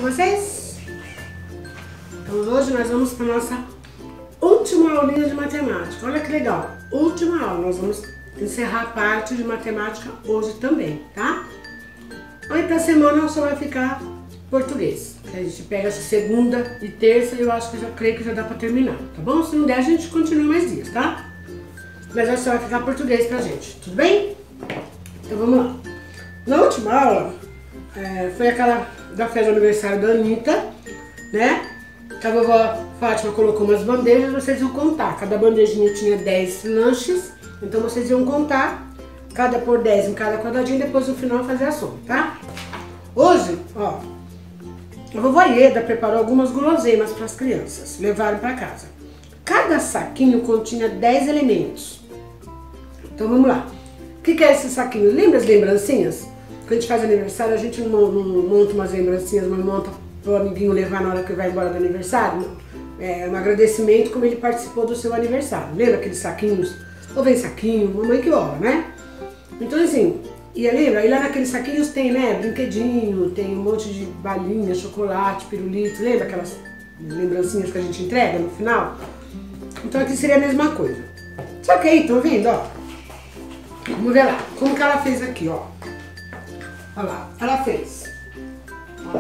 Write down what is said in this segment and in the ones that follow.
com vocês? Então hoje nós vamos para nossa última aulinha de matemática. Olha que legal, última aula. Nós vamos encerrar a parte de matemática hoje também, tá? Aí pra semana só vai ficar português. A gente pega essa segunda e terça e eu acho que creio que já dá pra terminar, tá bom? Se não der, a gente continua mais dias, tá? Mas aí só vai ficar português pra gente, tudo bem? Então vamos lá. Na última aula, foi aquela da festa do aniversário da Anitta, né? Que a vovó Fátima colocou umas bandejas, vocês iam contar. Cada bandejinha tinha 10 lanches, então vocês iam contar, cada por 10 em cada quadradinho, depois no final fazer a soma, tá? Hoje, ó, a vovó Ieda preparou algumas guloseimas para as crianças levarem para casa. Cada saquinho continha 10 elementos. Então vamos lá. O que é esse saquinho? Lembra as lembrancinhas? Quando a gente faz aniversário, a gente não monta umas lembrancinhas, mas monta para o amiguinho levar na hora que vai embora do aniversário. É um agradecimento como ele participou do seu aniversário. Lembra aqueles saquinhos? Ou vem saquinho, mamãe que ora, né? Então assim, e lembra? E lá naqueles saquinhos tem, né, brinquedinho, tem um monte de balinha, chocolate, pirulito. Lembra aquelas lembrancinhas que a gente entrega no final? Então aqui seria a mesma coisa. Só que aí, estão vendo, ó? Vamos ver lá, como que ela fez aqui, ó. Olha lá, ela fez. Ó.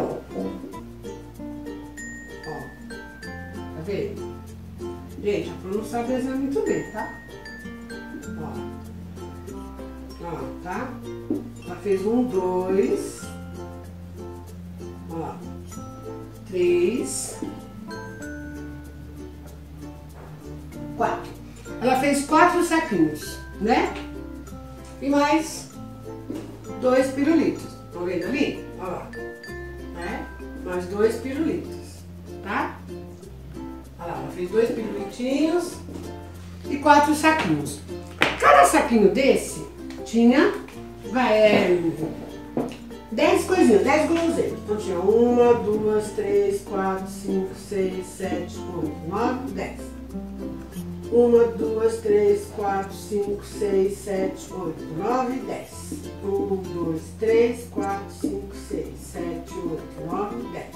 Ó. Tá vendo? Gente, a Pro não sabe desenhar muito bem, tá? Ó. Ó, tá? Ela fez 1, 2. Ó. 3. 4. Ela fez 4 saquinhos, né? E mais 2 pirulitos. Estão vendo ali? Olha lá. Né? Mais 2 pirulitos, tá? Olha lá, ela fez 2 pirulitinhos e 4 saquinhos. Cada saquinho desse tinha 10 coisinhas, 10 guloseimas. Então tinha 1, 2, 3, 4, 5, 6, 7, 8, 9, 10. 1, 2, 3, 4, 5, 6, 7, 8, 9, 10. 1, 2, 3, 4, 5, 6, 7, 8, 9, 10.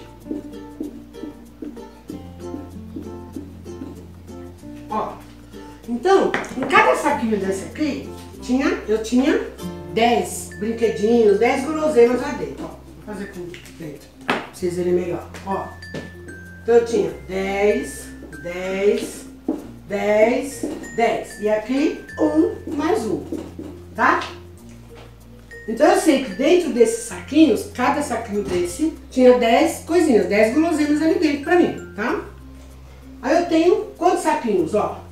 Ó, então, em cada saquinho desse aqui, eu tinha 10 brinquedinhos, 10 guloseimas lá dentro. Ó, vou fazer com dentro, pra vocês verem melhor. Ó, então eu tinha 10, 10, 10, 10. E aqui, 1 mais 1, tá? Então eu sei que dentro desses saquinhos, cada saquinho desse, tinha 10 coisinhas, 10 guloseimas ali dentro pra mim, tá? Aí eu tenho quantos saquinhos, ó?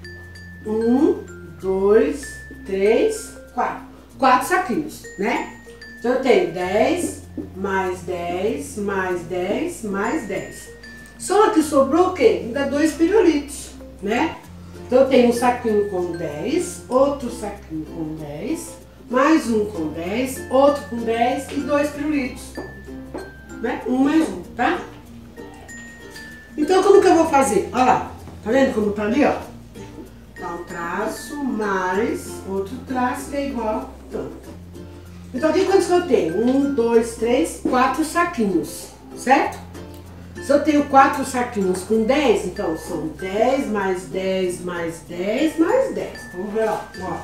1, 2, 3, 4. 4 saquinhos, né? Então eu tenho 10, mais 10, mais 10, mais 10. Só que sobrou o quê? Ainda 2 pirulitos, né? Então eu tenho um saquinho com 10, outro saquinho com 10, mais um com 10, outro com 10 e 2 pirulitos, né? 1 mais 1, tá? Então como que eu vou fazer? Olha lá, tá vendo como tá ali, ó? Tá um traço mais outro traço que é igual tanto. Então aqui quantos que eu tenho? 1, 2, 3, 4 saquinhos, certo? Se eu tenho 4 saquinhos com 10, então são 10 mais 10 mais 10 mais 10. Vamos ver lá, ó.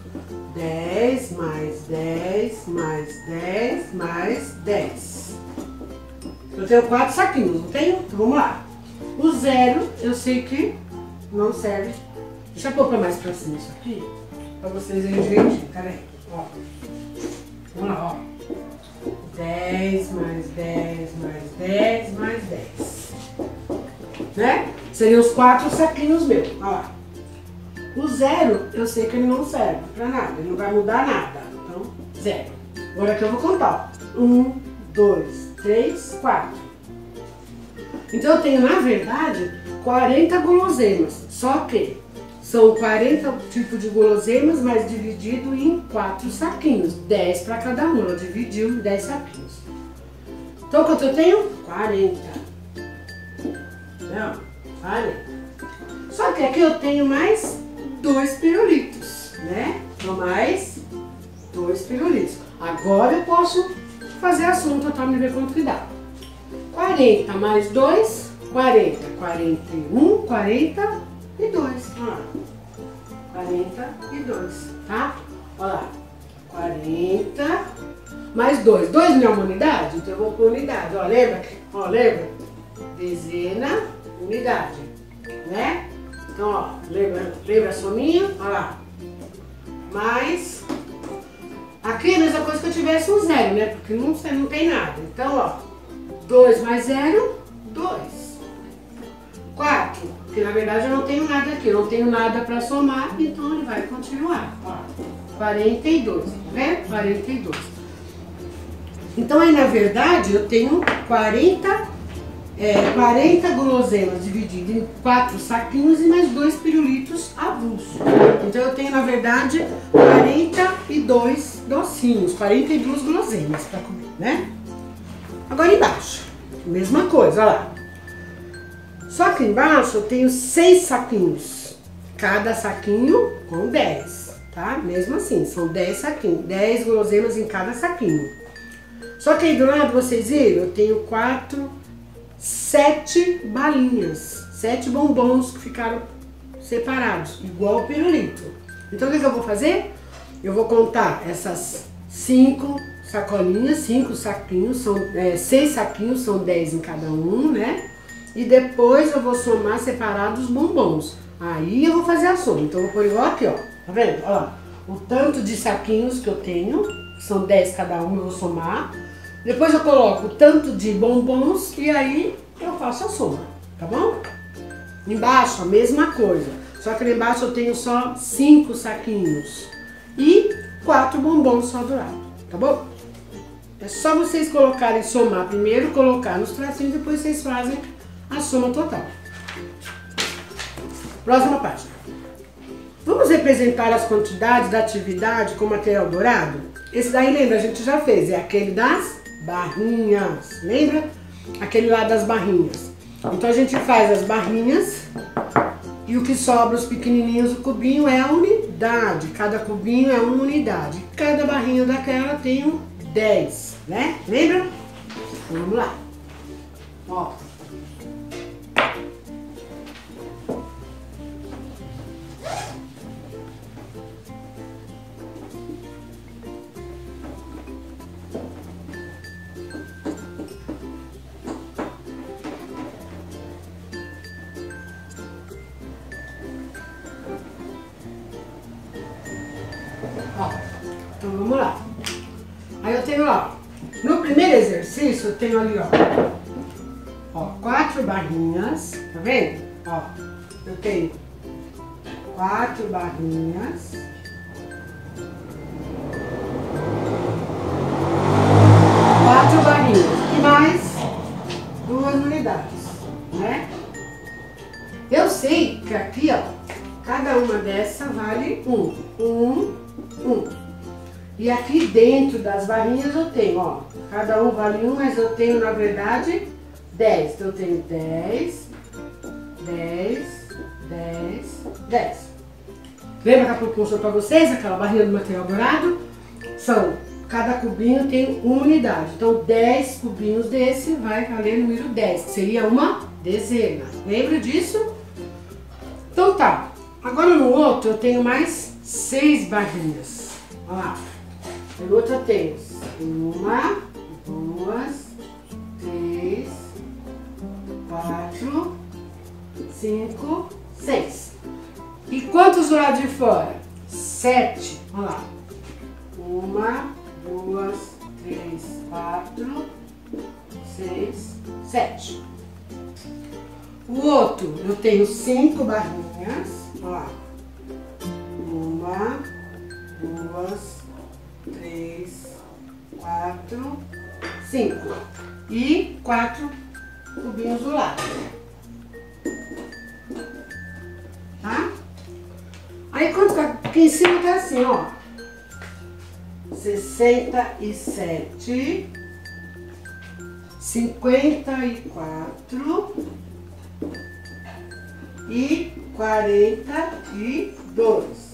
10 mais 10 mais 10 mais 10. Eu tenho 4 saquinhos, não tenho? Então vamos lá. O 0 eu sei que não serve. Deixa eu pôr pra mais pra cima isso aqui, pra vocês verem direitinho, tá vendo? Ó. Vamos lá, ó. 10 mais 10 mais 10 mais 10. Né? Seriam os 4 saquinhos meus. Olha lá. O 0, eu sei que ele não serve pra nada. Ele não vai mudar nada. Então, 0. Agora que eu vou contar. 1, 2, 3, 4. Então eu tenho, na verdade, 40 guloseimas. Só que são 40 tipos de guloseimas, mas dividido em 4 saquinhos. 10 para cada um. Ela dividiu em 10 saquinhos. Então quanto eu tenho? 40. Não, 40. Só que aqui eu tenho mais 2 pirulitos, né? Então mais 2 pirulitos. Agora eu posso fazer a soma total e ver quanto que dá. 40 mais 2, 40. 41, 42. Olha lá. 42, tá? Olha lá. 40 mais 2. 2 não é uma unidade? Então eu vou pôr unidade. Ó, lembra? Ó, lembra? Dezena, unidade. Né? Então, ó, lembra a sominha? Olha lá. Mais. Aqui é a mesma coisa que eu tivesse um zero, né? Porque não tem nada. Então, ó. 2 mais 0, 2. 4. Porque na verdade eu não tenho nada aqui. Eu não tenho nada para somar, então ele vai continuar. Ó. 42. Tá vendo? 42. Então aí na verdade eu tenho 40 guloseimas dividido em 4 saquinhos e mais 2 pirulitos avulsos. Então eu tenho na verdade 42 docinhos, 42 guloseimas para comer, né? Agora embaixo, mesma coisa, olha lá. Só que embaixo eu tenho 6 saquinhos, cada saquinho com 10, tá? Mesmo assim, são 10 saquinhos, 10 guloseimas em cada saquinho. Só que aí do lado, vocês viram, eu tenho 7 balinhas, 7 bombons que ficaram separados, igual o pirulito. Então o que eu vou fazer? Eu vou contar essas 5 sacolinhas, 5 saquinhos, são 6 saquinhos, são 10 em cada um, né? E depois eu vou somar separados os bombons. Aí eu vou fazer a soma. Então eu vou pôr igual aqui, ó. Tá vendo? Ó lá. O tanto de saquinhos que eu tenho, são 10 cada um, eu vou somar. Depois eu coloco o tanto de bombons e aí eu faço a soma, tá bom? Embaixo a mesma coisa, só que lá embaixo eu tenho só 5 saquinhos e 4 bombons só do lado, tá bom? É só vocês colocarem, somar primeiro, colocar nos tracinhos, depois vocês fazem a soma total. Próxima página. Vamos representar as quantidades da atividade com material dourado? Esse daí, lembra, a gente já fez, é aquele das barrinhas, lembra? Aquele lá das barrinhas. Então a gente faz as barrinhas e o que sobra, os pequenininhos, o cubinho é a unidade. Cada cubinho é uma unidade. Cada barrinha daquela tem 10, né? Lembra? Vamos lá. Ó. Então vamos lá. Aí eu tenho, ó, no primeiro exercício eu tenho ali, ó, 4 barrinhas, tá vendo? Ó, eu tenho 4 barrinhas. 4 barrinhas e mais 2 unidades, né? Eu sei que aqui, ó, cada uma dessa vale 1. E aqui dentro das barrinhas eu tenho, ó, cada um vale 1, mas eu tenho, na verdade, 10. Então eu tenho 10, 10, 10, 10. Lembra que a pouco eu mostrou pra vocês aquela barrinha do material dourado? Cada cubinho tem uma unidade. Então 10 cubinhos desse vai valer o número 10, que seria uma dezena. Lembra disso? Então tá. Agora no outro eu tenho mais 6 barrinhas. Olha lá. No outro eu tenho 1, 2, 3, 4, 5, 6. E quantos do lado de fora? 7. Olha lá. 1, 2, 3, 4, 6, 7. O outro eu tenho 5 barrinhas. Olha lá. 1, 2, 3, 4, 5. E 4 cubinhos do lado. Tá? Aí quando aqui em cima tá assim, ó. 67, 54 e 42.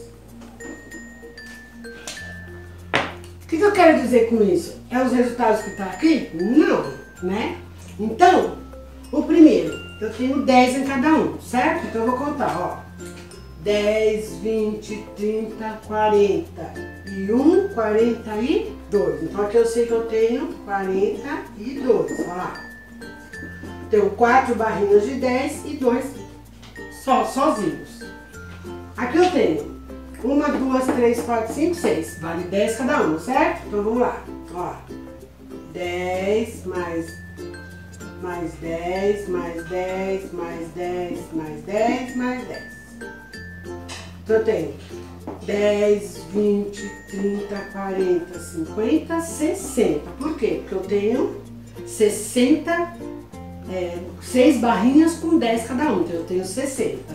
O que eu quero dizer com isso? É os resultados que tá aqui? Não, né? Então, o primeiro, eu tenho 10 em cada um, certo? Então eu vou contar, ó. 10, 20, 30, 41, 42. Então aqui eu sei que eu tenho 42, olha lá. Tenho 4 barrinhas de 10 e 2 sozinhos. Aqui eu tenho 1, 2, 3, 4, 5, 6. Vale 10 cada um, certo? Então vamos lá. Ó, 10 mais 10, mais 10, mais 10, mais 10, mais 10. Então eu tenho 10, 20, 30, 40, 50, 60. Por quê? Porque eu tenho 6 barrinhas com 10 cada um. Então eu tenho 60.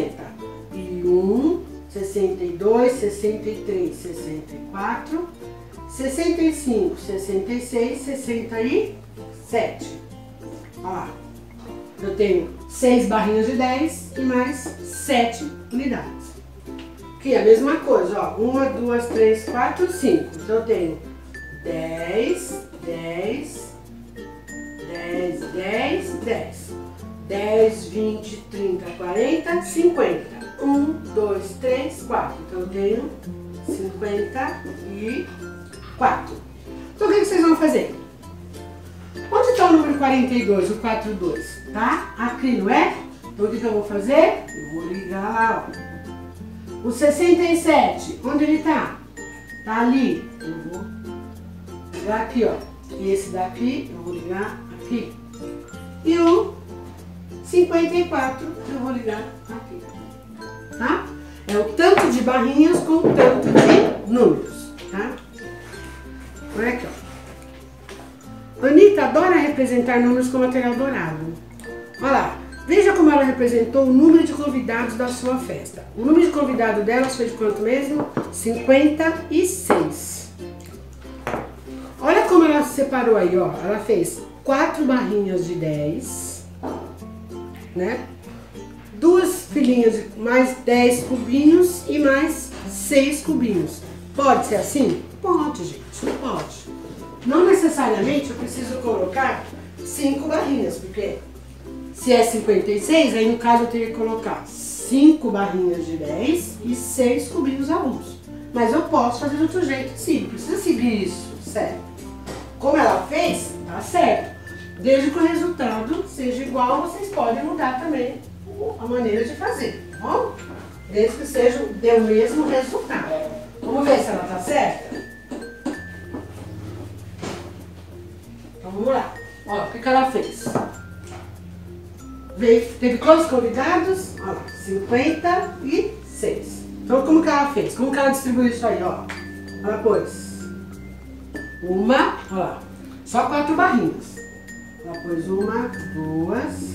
61, 62, 63, 64, 65, 66, 67. Olha lá. Eu tenho 6 barrinhas de 10 e mais 7 unidades. Aqui é a mesma coisa, ó. 1, 2, 3, 4, 5. Então eu tenho 10, 10, 10, 10, 10. 10, 20, 30, 40, 50. 1, 2, 3, 4. Então eu tenho 54. Então o que vocês vão fazer? Onde está o número 42, o 42? Tá aqui, não é? Então o que eu vou fazer? Eu vou ligar lá, ó. O 67, onde ele tá? Tá ali. Eu vou ligar aqui, ó. E esse daqui, eu vou ligar aqui. E o 54, eu vou ligar aqui. Tá? É o tanto de barrinhas com o tanto de números, tá? Olha aqui, ó. Anitta adora representar números com material dourado. Olha lá. Veja como ela representou o número de convidados da sua festa. O número de convidados delas foi de quanto mesmo? 56. Olha como ela separou aí, ó. Ela fez 4 barrinhas de 10, né? 2 filinhas de mais 10 cubinhos e mais 6 cubinhos. Pode ser assim? Pode, gente, pode. Não necessariamente eu preciso colocar 5 barrinhas, porque se é 56, aí no caso eu teria que colocar 5 barrinhas de 10 e 6 cubinhos avulsos. Mas eu posso fazer de outro jeito, sim, não precisa seguir isso, certo? Como ela fez, tá certo. Desde que o resultado seja igual, vocês podem mudar também a maneira de fazer, tá bom? Desde que seja o mesmo resultado. Vamos ver se ela tá certa? Então vamos lá. Ó, o que ela fez? Teve quantos convidados? Olha lá, 56. Então como que ela fez? Como que ela distribuiu isso aí, ó? Ela pôs uma, olha lá, só 4 barrinhas. Ela pôs 1, 2,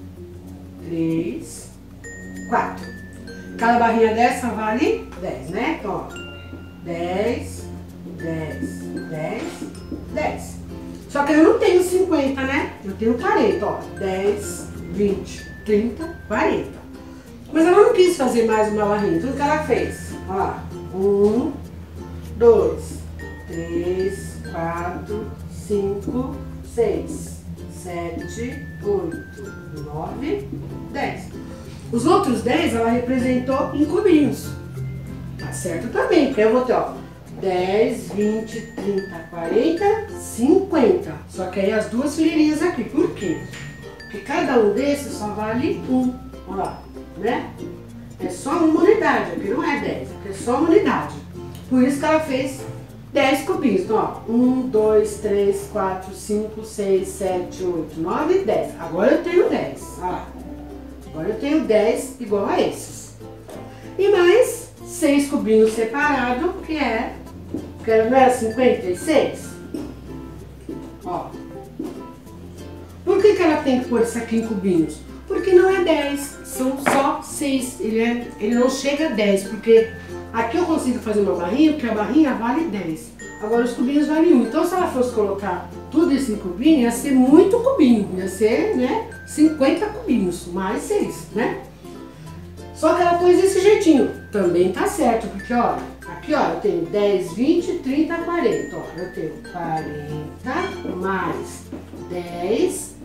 3, 4. Cada barrinha dessa vale 10, né? Então, ó, 10, 10, 10, 10. Só que eu não tenho 50, né? Eu tenho 40, ó. 10, 20, 30, 40. Mas ela não quis fazer mais uma barrinha. Então o que ela fez? Olha lá. 1, 2, 3, 4, 5, 6, 7, 8, 9, 10. Os outros 10 ela representou em cubinhos. Tá certo também, porque eu vou ter, ó, 10, 20, 30, 40, 50. Só que aí as 2 fileirinhas aqui. Por quê? Porque cada um desses só vale 1. Olha lá, né? É só uma unidade, aqui não é 10, aqui é só uma unidade. Por isso que ela fez 10 cubinhos. Então, ó, 1, 2, 3, 4, 5, 6, 7, 8, 9, 10. Agora eu tenho 10. Olha lá. Agora eu tenho 10 igual a esses. E mais 6 cubinhos separados, que não era 56? Ó. Por que ela tem que pôr isso aqui em cubinhos? Porque não é 10, são só 6. Ele não chega a 10, porque aqui eu consigo fazer uma barrinha, porque a barrinha vale 10. Agora os cubinhos valem 1. Então se ela fosse colocar tudo isso em cubinho, ia ser muito cubinho. Ia ser, né, 50 cubinhos, mais 6, né? Só que ela pôs desse jeitinho. Também tá certo, porque, ó, aqui, ó, eu tenho 10, 20, 30, 40. Ó, eu tenho 40 mais 10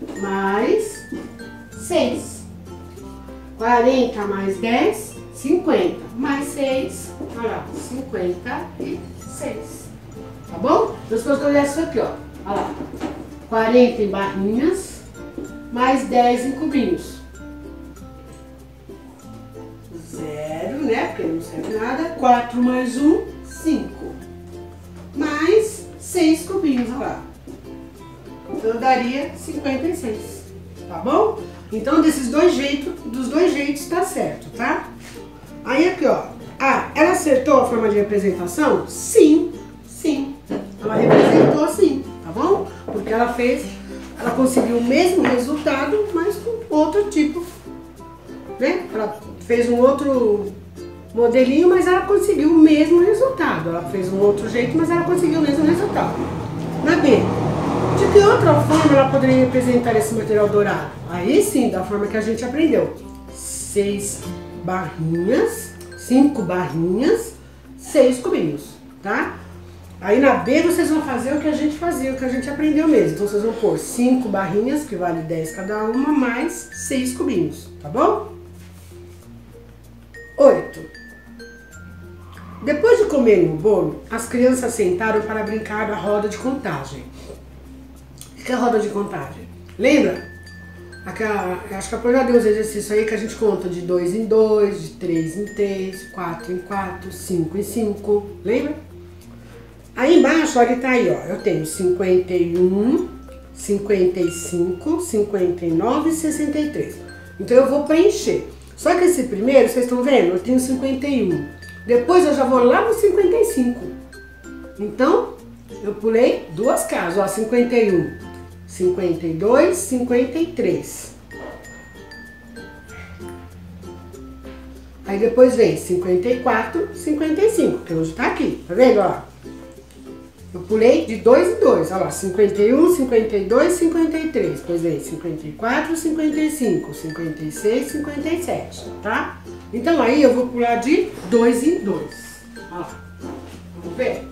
mais 6. 40 mais 10, 50. Mais 6, olha lá, 56. Tá bom? Então, se eu escolher isso aqui, ó. Olha lá. 40 em barrinhas, mais 10 em cubinhos. 0, né? Porque não serve nada. 4 mais 1, 5. Mais 6 cubinhos, olha lá. Então, eu daria 56. Tá bom? Então, dos dois jeitos tá certo, tá? Aí aqui, ó. Ah, ela acertou a forma de representação? Sim, sim. Ela representou sim, tá bom? Porque ela conseguiu o mesmo resultado, mas com outro tipo, né? Ela fez um outro modelinho, mas ela conseguiu o mesmo resultado. Ela fez um outro jeito, mas ela conseguiu o mesmo resultado. Na B, de que outra forma ela poderia representar esse material dourado? Aí sim, da forma que a gente aprendeu. 6 barrinhas, 5 barrinhas, 6 cubinhos, tá? Aí na B vocês vão fazer o que a gente fazia, o que a gente aprendeu mesmo. Então vocês vão pôr 5 barrinhas, que vale 10 cada uma, mais 6 cubinhos, tá bom? 8. Depois de comerem o bolo, as crianças sentaram para brincar da roda de contagem. O que é a roda de contagem? Lembra? Acho que a Pô já deu os exercícios aí que a gente conta de 2 em 2, de 3 em 3, 4 em 4, 5 em 5. Lembra? Aí embaixo, olha, tá aí, ó. Eu tenho 51, 55, 59 e 63. Então eu vou preencher. Só que esse primeiro, vocês estão vendo? Eu tenho 51. Depois eu já vou lá no 55. Então, eu pulei 2 casas, ó, 51, 52, 53. Aí depois vem 54, 55, que hoje tá aqui, tá vendo, ó? Eu pulei de 2 em 2, olha lá, 51, 52, 53. Depois vem 54, 55, 56, 57, tá? Então aí eu vou pular de 2 em 2. Olha lá, vamos ver?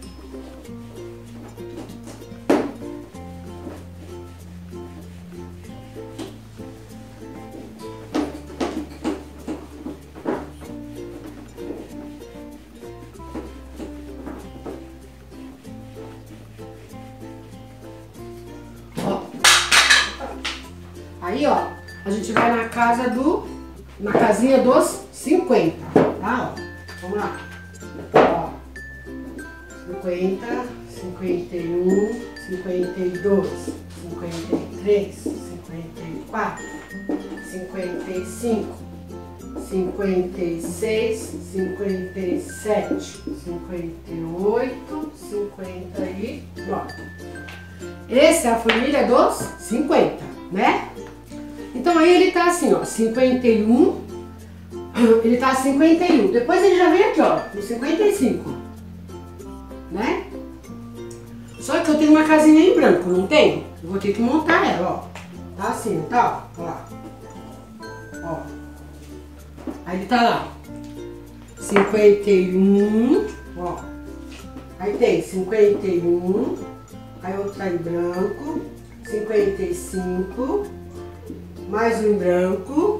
Aí, ó, a gente vai na casinha dos 50, tá? Ó, vamos lá. Ó, 50, 51, 52, 53, 54, 55, 56, 57, 58, 59. Essa é a família dos 50, né? Então aí ele tá assim, ó, 51, ele tá 51, depois ele já vem aqui, ó, no 55, né? Só que eu tenho uma casinha em branco, não tenho? Eu vou ter que montar ela, ó, tá assim, tá, ó lá, ó, aí ele tá lá, 51, ó, aí tem 51, aí outro tá em branco, 55, mais um em branco,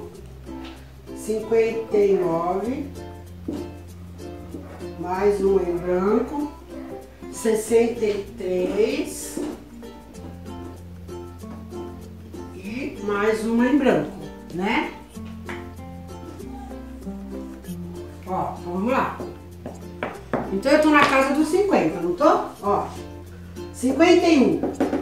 59, mais um em branco, 63 e mais uma em branco, né? Ó, vamos lá. Então eu tô na casa dos 50, não tô? Ó, 51,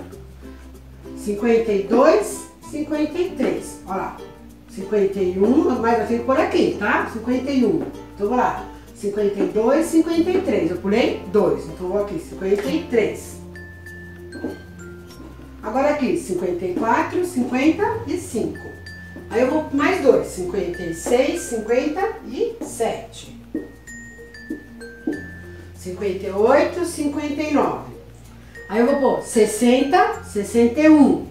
52, 53, olha lá, 51, mas eu tenho que pôr aqui, tá? 51, então vou lá, 52, 53, eu pulei 2, então vou aqui, 53. Agora aqui, 54, 55, aí eu vou mais 2, 56, 57, 58, 59, aí eu vou pôr 60, 61,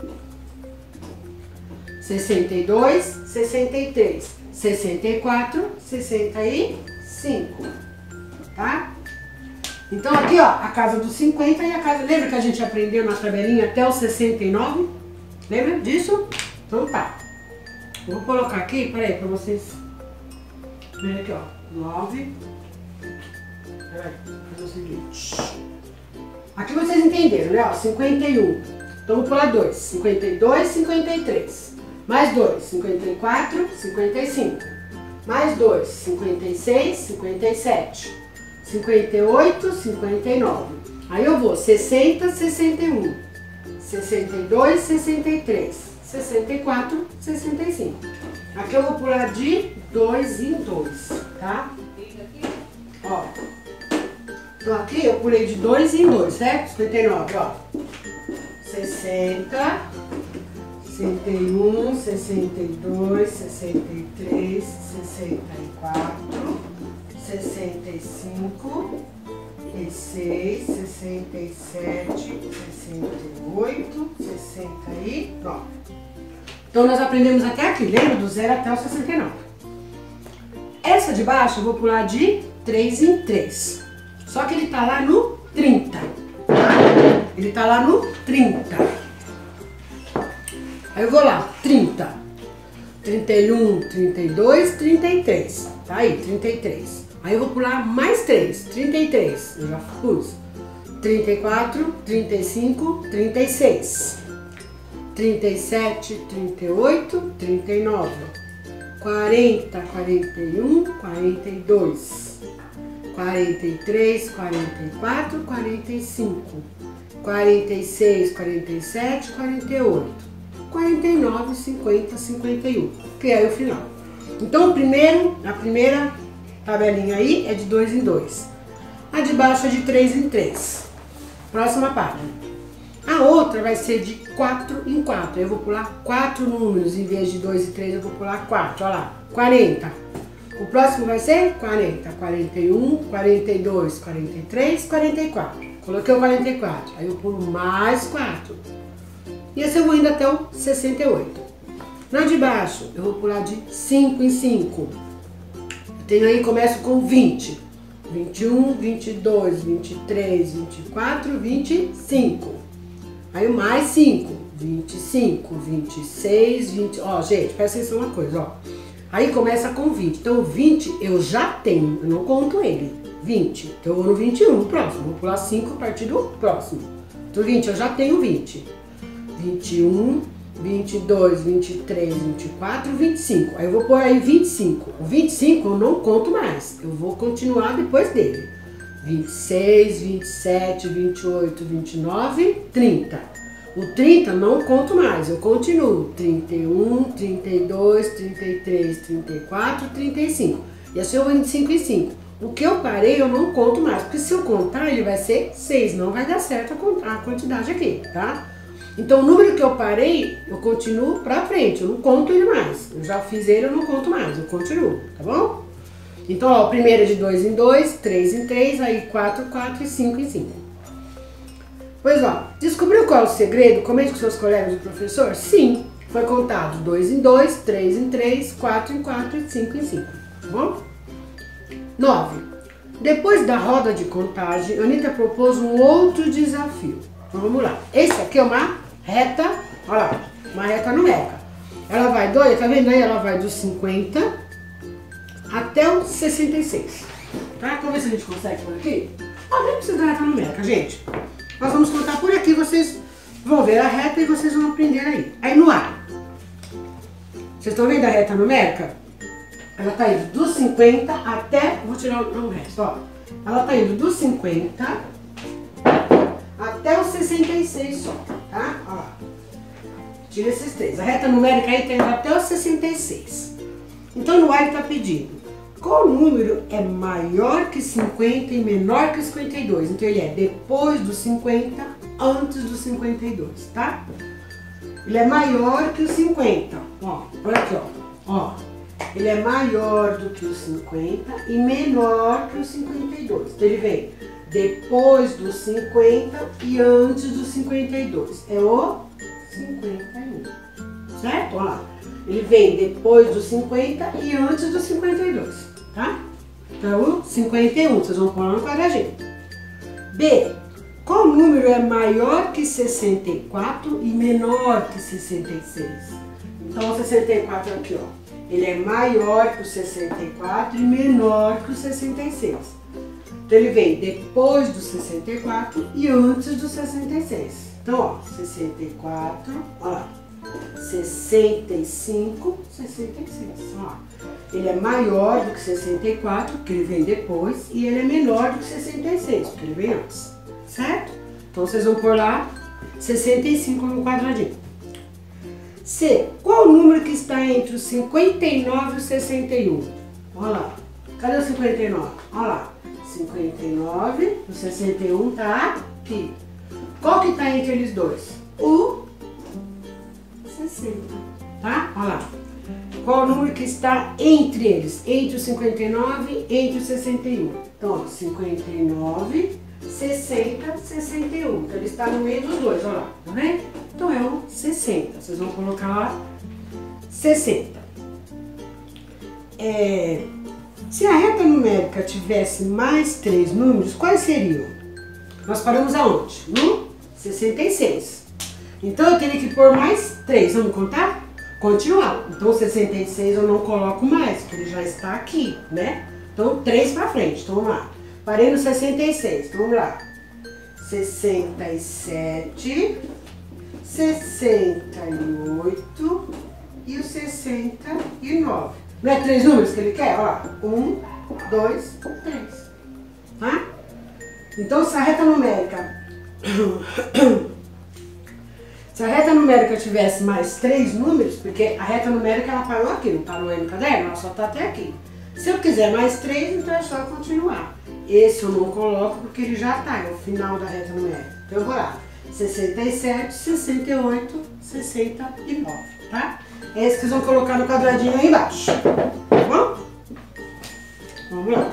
62, 63, 64, 65, tá? Então aqui, ó, a casa dos 50 e a casa... Lembra que a gente aprendeu na tabelinha até o 69? Lembra disso? Então tá. Vou colocar aqui, peraí, pra vocês verem aqui, ó. 9. Peraí, vou fazer o seguinte. Aqui vocês entenderam, né? Ó, 51. Então vou pular 2. 52, 53. Mais 2, 54, 55. Mais 2, 56, 57. 58, 59. Aí eu vou 60, 61. 62, 63. 64, 65. Aqui eu vou pular de 2 em 2, tá? Ó. Então aqui eu pulei de 2 em 2, certo? 59, ó. 60, 61, 62, 63, 64, 65, 66, 67, 68, 69. Então nós aprendemos até aqui, lembra? Do 0 até o 69. Essa de baixo eu vou pular de 3 em 3. Só que ele tá lá no 30. Ele tá lá no 30. Aí eu vou lá, 30. 31, 32, 33. Tá aí, 33. Aí eu vou pular mais 3, 33. Eu já pus. 34, 35, 36. 37, 38, 39. 40, 41, 42. 43, 44, 45. 46, 47, 48. 49, 50, 51. Que é o final. Então a primeira tabelinha aí é de 2 em 2. A de baixo é de 3 em 3. Próxima página. A outra vai ser de 4 em 4. Eu vou pular 4 números. Em vez de 2 e 3, eu vou pular 4. Olha lá. 40. O próximo vai ser 40. 41, 42, 43, 44. Coloquei o 44. Aí eu pulo mais 4. E assim eu vou indo até o 68. Na de baixo, eu vou pular de 5 em 5. Eu tenho aí, começo com 20. 21, 22, 23, 24, 25. Aí mais 5, 25, 26, 20... Ó, gente, presta atenção uma coisa, ó. Aí começa com 20. Então, 20 eu já tenho, eu não conto ele. 20. Então, eu vou no 21, próximo. Vou pular 5 a partir do próximo. Então, 20, eu já tenho 20. 21, 22, 23, 24, 25. Aí eu vou pôr aí 25. O 25 eu não conto mais. Eu vou continuar depois dele. 26, 27, 28, 29, 30. O 30 não conto mais, eu continuo. 31, 32, 33, 34, 35. E assim eu vou de 5 em 5. O que eu parei eu não conto mais, porque se eu contar ele vai ser 6, não vai dar certo a quantidade aqui, tá? Então o número que eu parei, eu continuo pra frente, eu não conto ele mais. Eu já fiz ele, eu não conto mais, eu continuo, tá bom? Então, ó, o primeiro é de 2 em 2, 3 em 3, aí 4 em 4 e 5 em 5. Pois ó, descobriu qual é o segredo? Comente com seus colegas do professor? Sim, foi contado 2 em 2, 3 em 3, 4 em 4 e 5 em 5, tá bom? 9. Depois da roda de contagem, Anitta propôs um outro desafio. Então vamos lá. Esse aqui é uma reta, olha lá, uma reta numérica. Ela vai, tá vendo aí? Ela vai dos 50 até o 66, tá? Vamos ver se a gente consegue por aqui. Ó, nem precisa da reta numérica, gente. Nós vamos contar por aqui, vocês vão ver a reta e vocês vão aprender aí. Aí no A. Vocês estão vendo a reta numérica? Ela tá indo dos 50 até... Vou tirar o resto, ó. Ela tá indo dos 50 até o 66 só, tá? Ó lá. Tira esses três. A reta numérica aí tá indo até o 66. Então no A ele tá pedindo qual número é maior que 50 e menor que 52. Então ele é depois do 50, antes do 52, tá? Ele é maior que o 50. Ó, olha aqui, ó. Ele é maior do que o 50 e menor que o 52. Então ele vem depois do 50 e antes do 52. É o 51. Certo? Olha lá. Ele vem depois do 50 e antes do 52, tá? Então, 51, vocês vão pôr lá no quadradinho. B. Qual número é maior que 64 e menor que 66? Então, o 64 aqui, ó. Ele é maior que o 64 e menor que o 66. Então, ele vem depois do 64 e antes do 66. Então, ó, 64, ó lá. 65, 66, ó. Ele é maior do que 64, porque ele vem depois, e ele é menor do que 66, porque ele vem antes, certo? Então vocês vão pôr lá 65 no quadradinho. C. Qual o número que está entre o 59 e o 61? Olha lá. Cadê o 59? Olha lá. 59, o 61 tá aqui. Qual que tá entre eles dois? O 60, tá? Olha lá. Qual o número que está entre eles? Entre o 59 e entre o 61. Então, ó, 59, 60, 61. Então, ele está no meio dos dois, olha lá. Tá vendo? Então, é o 60. Vocês vão colocar lá 60. Se a reta numérica tivesse mais 3 números, quais seriam? Nós paramos aonde? No 66. Então, eu teria que pôr mais 3. Vamos contar? Continuar. Então, 66 eu não coloco mais, porque ele já está aqui, né? Então, 3 para frente. Então, vamos lá. Parei no 66. Então, vamos lá. 67, 68 e o 69. Não é 3 números que ele quer? Olha lá. 1, 2, 3. Tá? Então, se a reta numérica... Se a reta numérica tivesse mais 3 números, porque a reta numérica ela parou aqui, não parou aí no caderno, ela só está até aqui. Se eu quiser mais 3, então é só continuar. Esse eu não coloco porque ele já está, é o final da reta numérica. Então eu vou lá, 67, 68, 69, tá? É esse que vocês vão colocar no quadradinho aí embaixo, tá bom? Vamos lá.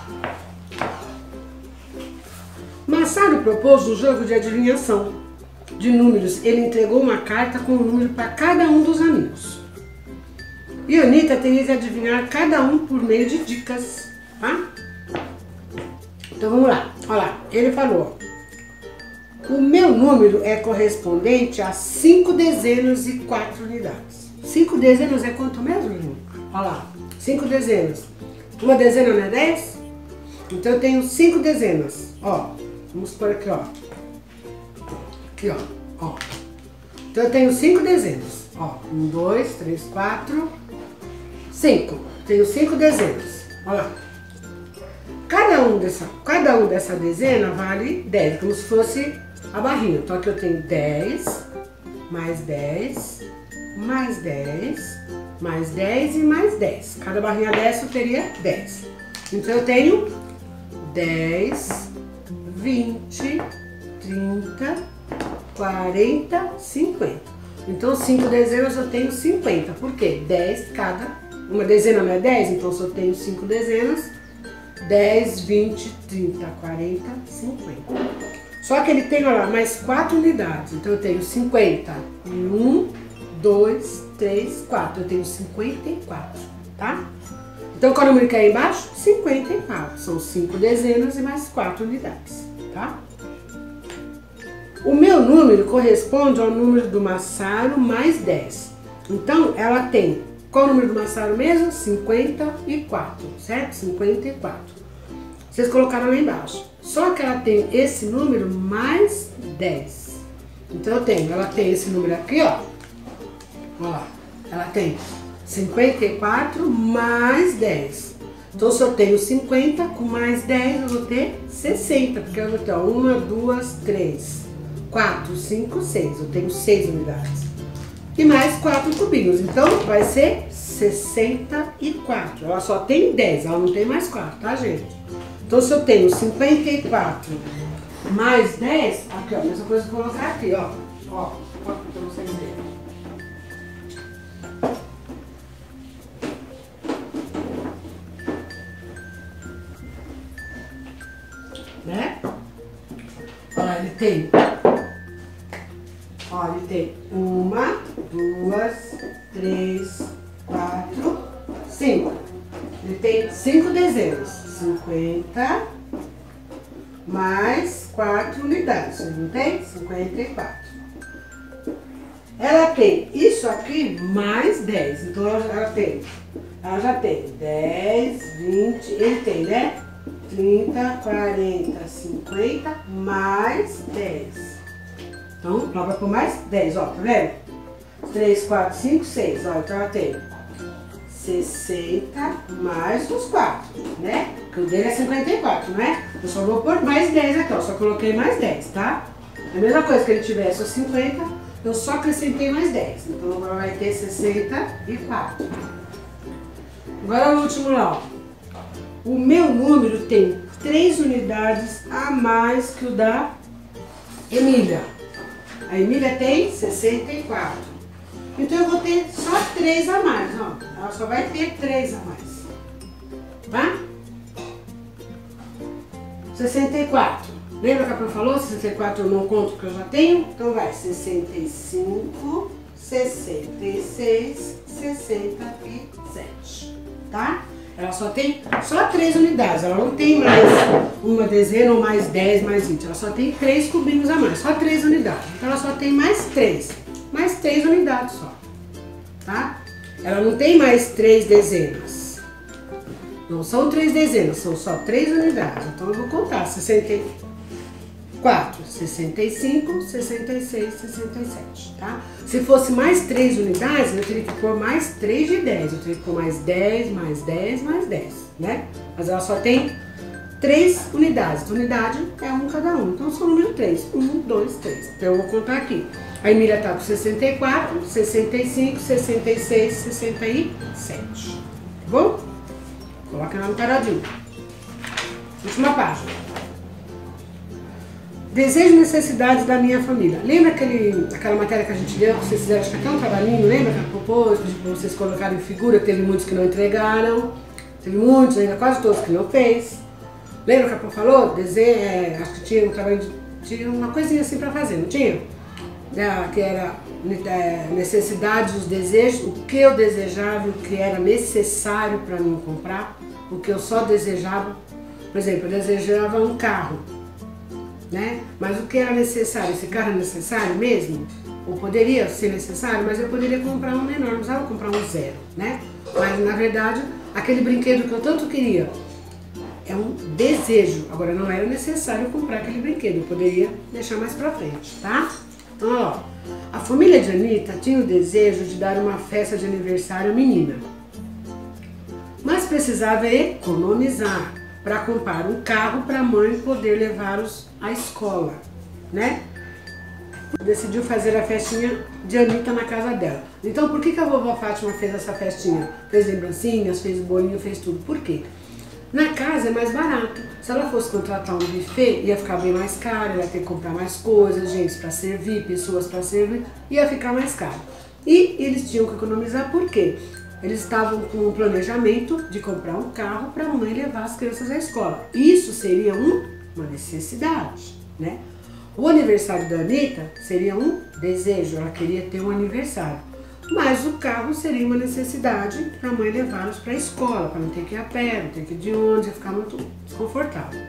Massaro propôs um jogo de adivinhação de números. Ele entregou uma carta com um número para cada um dos amigos. E a Anitta teria que adivinhar cada um por meio de dicas, tá? Então vamos lá. Olha lá, ele falou: o meu número é correspondente a 5 dezenas e 4 unidades. 5 dezenas é quanto mesmo, irmão? Olha lá, 5 dezenas. Uma dezena não é 10? Então eu tenho 5 dezenas. Ó, vamos por aqui, ó. Aqui, ó. Então eu tenho 5 dezenas. Ó, 1, 2, 3, 4, 5. Tenho 5 dezenas. Olha lá. Cada um dessa dezena vale 10, como se fosse a barrinha. Então aqui eu tenho 10, mais 10, mais 10, mais 10 e mais 10. Cada barrinha dessa eu teria 10. Então eu tenho 10, 20, 30, 40, 50. Então 5 dezenas eu tenho 50. Por quê? 10 cada. Uma dezena não é 10, então se eu tenho 5 dezenas, 10, 20, 30, 40, 50. Só que ele tem, olha lá, mais 4 unidades. Então eu tenho 50. 1, 2, 3, 4. Eu tenho 54, tá? Então qual número que é aí embaixo? 54. São 5 dezenas e mais 4 unidades, tá? O meu número corresponde ao número do Massaro mais 10. Então, ela tem, qual o número do Massaro mesmo? 54, certo? 54. Vocês colocaram lá embaixo. Só que ela tem esse número mais 10. Então, ela tem esse número aqui, ó. Olha lá. Ela tem 54 mais 10. Então, se eu tenho 50, com mais 10 eu vou ter 60. Porque eu vou ter, ó, 1, 2, 3... 4, 5, 6. Eu tenho 6 unidades. E mais 4 cubinhos. Então, vai ser 64. Ela só tem 10, ela não tem mais 4, tá, gente? Então, se eu tenho 54 mais 10, aqui, ó, mesma coisa que eu vou colocar aqui, ó. Ó, pra vocês verem. Né? Olha, ele tem... Olha, ele tem 1, 2, 3, 4, 5. Ele tem 5 dezenas. 50 mais 4 unidades, não tem? 54. Ela tem isso aqui mais 10, então ela já tem 10, 20, ele tem, né? 30, 40, 50, mais 10. Então, ela vai por mais 10, ó, tá vendo? 3, 4, 5, 6, ó, então ela tem 60 mais os 4, né? Porque o dele é 54, não é? Eu só vou pôr mais 10 aqui, ó, só coloquei mais 10, tá? É a mesma coisa que ele tivesse os 50, eu só acrescentei mais 10, então agora vai ter 64. Agora o último lá, ó. O meu número tem 3 unidades a mais que o da Emília. A Emília tem 64. Então eu vou ter só 3 a mais, ó. Ela só vai ter 3 a mais. Tá? 64. Lembra que a Pro falou? 64 eu não conto que eu já tenho? Então vai 65, 66, 67. Tá? Ela só tem 3 unidades, ela não tem mais uma dezena ou mais 10, mais 20. Ela só tem 3 cubinhos a mais, só 3 unidades. Então ela só tem mais 3 unidades só, tá? Ela não tem mais 3 dezenas. Não são 3 dezenas, são só 3 unidades. Então eu vou contar 64, 65, 66, 67, tá? Se fosse mais 3 unidades, eu teria que pôr mais 3 de 10. Eu teria que pôr mais 10, mais 10, mais 10, né? Mas ela só tem 3 unidades. Unidade é um cada um. Então, eu sou o número 3. 1, 2, 3. Então, eu vou contar aqui. A Emília tá com 64, 65, 66, 67. Tá bom? Coloca lá no paradinho. Última página. Desejo e necessidades da minha família. Lembra aquela matéria que a gente deu, que vocês fizeram, acho que até um trabalhinho, lembra que ela propôs, para vocês colocarem em figura, teve muitos que não entregaram, teve muitos, ainda quase todos que não fez. Lembra que a Pro falou? Acho que tinha um trabalho, tinha uma coisinha assim para fazer, não tinha? Que era necessidades, os desejos, o que eu desejava, o que era necessário para mim comprar, o que eu só desejava. Por exemplo, eu desejava um carro. Né? Mas o que era necessário? Esse carro é necessário mesmo? Ou poderia ser necessário, mas eu poderia comprar um menor, não precisava comprar um 0, né? Mas na verdade, aquele brinquedo que eu tanto queria é um desejo. Agora não era necessário comprar aquele brinquedo, eu poderia deixar mais pra frente, tá? Então, ó, a família de Anitta tinha o desejo de dar uma festa de aniversário à menina, mas precisava economizar para comprar um carro para a mãe poder levá-los à escola, né? Decidiu fazer a festinha de Anitta na casa dela. Então, por que a vovó Fátima fez essa festinha? Fez lembrancinhas, fez bolinho, fez tudo. Por quê? Na casa é mais barato. Se ela fosse contratar um buffet, ia ficar bem mais caro, ela ia ter que comprar mais coisas, gente para servir, pessoas para servir, ia ficar mais caro. E eles tinham que economizar, por quê? Eles estavam com o planejamento de comprar um carro para a mãe levar as crianças à escola. Isso seria uma necessidade, né? O aniversário da Anitta seria um desejo, ela queria ter um aniversário. Mas o carro seria uma necessidade para a mãe levá-los para a escola, para não ter que ir a pé, não ter que ir de ônibus, ia ficar muito desconfortável.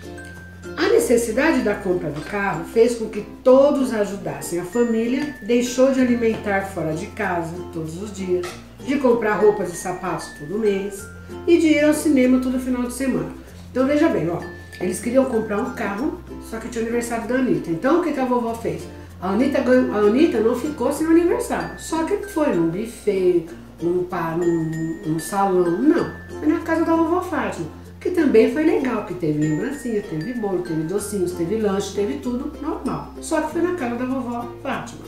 A necessidade da compra do carro fez com que todos ajudassem. A família deixou de alimentar fora de casa todos os dias, de comprar roupas e sapatos todo mês e de ir ao cinema todo final de semana. Então veja bem, ó, eles queriam comprar um carro, só que tinha o aniversário da Anitta. Então o que a vovó fez? A Anitta não ficou sem o aniversário, só que foi num buffet, num salão, não. Foi na casa da vovó Fátima, que também foi legal, que teve lembrancinha, teve bolo, teve docinhos, teve lanche, teve tudo normal. Só que foi na casa da vovó Fátima.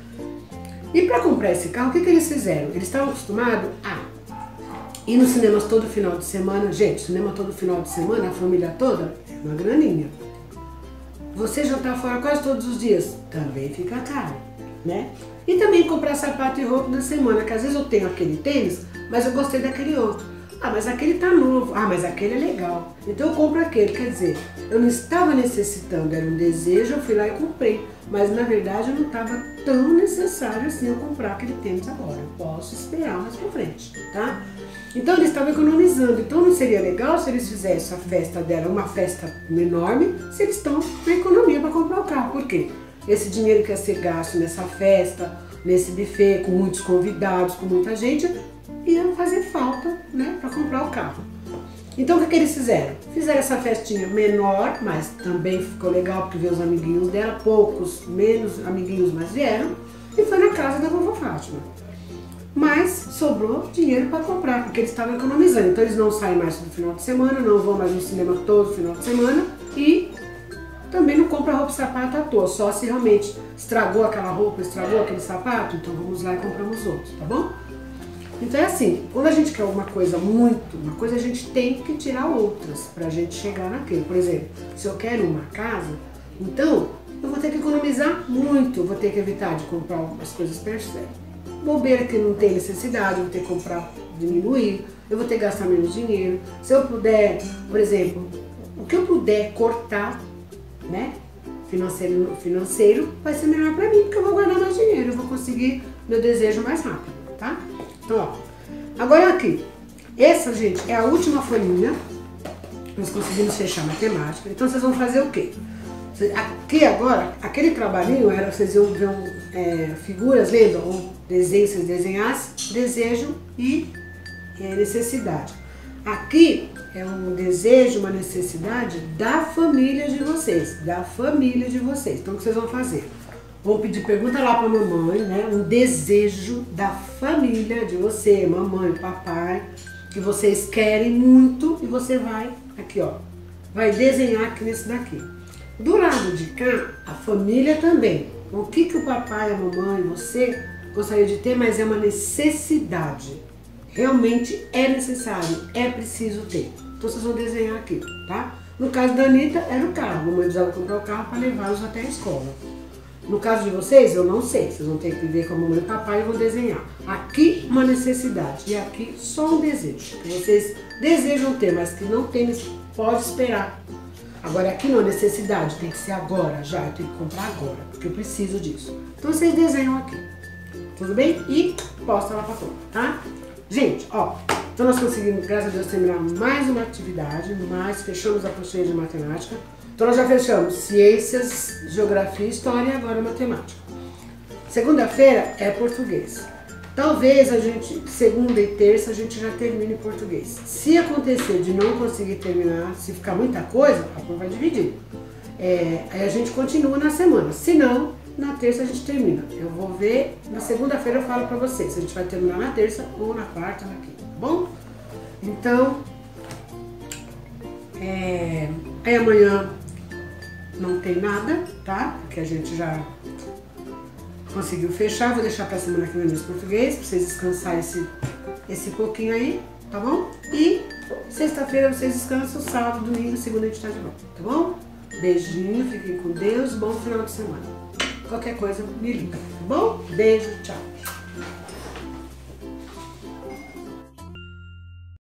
E para comprar esse carro, o que eles fizeram? Eles estavam acostumados a ir nos cinemas todo final de semana. Gente, cinema todo final de semana, a família toda, é uma graninha. Você jantar fora quase todos os dias, também fica caro, né? E também comprar sapato e roupa na semana, que às vezes eu tenho aquele tênis, mas eu gostei daquele outro. Ah, mas aquele tá novo. Ah, mas aquele é legal. Então eu compro aquele. Quer dizer, eu não estava necessitando, era um desejo, eu fui lá e comprei. Mas na verdade eu não estava tão necessário assim eu comprar aquele tênis agora. Eu posso esperar mais pra frente, tá? Então eles estavam economizando. Então não seria legal se eles fizessem a festa dela uma festa enorme, se eles estão na economia para comprar o carro. Por quê? Esse dinheiro que ia ser gasto nessa festa, nesse buffet, com muitos convidados, com muita gente, ia fazer falta, né, para comprar o carro. Então o que eles fizeram? Fizeram essa festinha menor, mas também ficou legal porque veio os amiguinhos dela, poucos, menos amiguinhos, mas vieram, e foi na casa da vovó Fátima. Mas sobrou dinheiro para comprar, porque eles estavam economizando. Então eles não saem mais no final de semana, não vão mais no cinema todo final de semana e também não compram roupa e sapato à toa, só se realmente estragou aquela roupa, estragou aquele sapato, então vamos lá e compramos outros, tá bom? Então é assim, quando a gente quer uma coisa a gente tem que tirar outras pra gente chegar naquele. Por exemplo, se eu quero uma casa, então eu vou ter que economizar muito, vou ter que evitar de comprar as coisas per se. Bobeira que não tem necessidade, eu vou ter que comprar, diminuir, eu vou ter que gastar menos dinheiro. Se eu puder, por exemplo, o que eu puder cortar, né, financeiro vai ser melhor pra mim, porque eu vou guardar mais dinheiro, eu vou conseguir meu desejo mais rápido, tá? Então, ó, agora aqui, essa, gente, é a última folhinha, nós conseguimos fechar a matemática, então vocês vão fazer o quê? Aqui agora, aquele trabalhinho era, vocês iam ver figuras, lembram? Ou desenho, vocês desenhassem, desejo e necessidade. Aqui é um desejo, uma necessidade da família de vocês, Então o que vocês vão fazer? Vão pedir pergunta lá pra mamãe, né? Um desejo da família de você, mamãe, papai, que vocês querem muito e você vai, aqui ó, vai desenhar aqui nesse daqui. Do lado de cá, a família também. O que o papai, a mamãe, você gostaria de ter, mas é uma necessidade. Realmente é necessário, é preciso ter. Então vocês vão desenhar aqui, tá? No caso da Anitta, era o carro. A mamãe precisava comprar o carro para levá-los até a escola. No caso de vocês, eu não sei. Vocês vão ter que ver com a mamãe e o papai e vão desenhar. Aqui, uma necessidade. E aqui, só um desejo. Que vocês desejam ter, mas que não tem, pode esperar. Agora aqui não, necessidade, tem que ser agora, já, eu tenho que comprar agora, porque eu preciso disso. Então vocês desenham aqui, tudo bem? E posta lá pra fora, tá? Gente, ó, então nós conseguimos, graças a Deus, terminar mais uma atividade, fechamos a apostila de matemática. Então nós já fechamos ciências, geografia, história e agora matemática. Segunda-feira é português. Talvez a gente, segunda e terça, a gente já termine em português. Se acontecer de não conseguir terminar, se ficar muita coisa, a prova vai dividir. Aí a gente continua na semana. Se não, na terça a gente termina. Eu vou ver, na segunda-feira eu falo pra vocês se a gente vai terminar na terça ou na quarta, na quinta, tá bom? Então, aí amanhã não tem nada, tá? Porque a gente já conseguiu fechar, vou deixar pra semana que vem no português, pra vocês descansarem esse pouquinho aí, tá bom? E sexta-feira vocês descansam, sábado, domingo, segunda a gente tá de volta, tá bom? Beijinho, fiquem com Deus, bom final de semana. Qualquer coisa, me liga, tá bom? Beijo, tchau.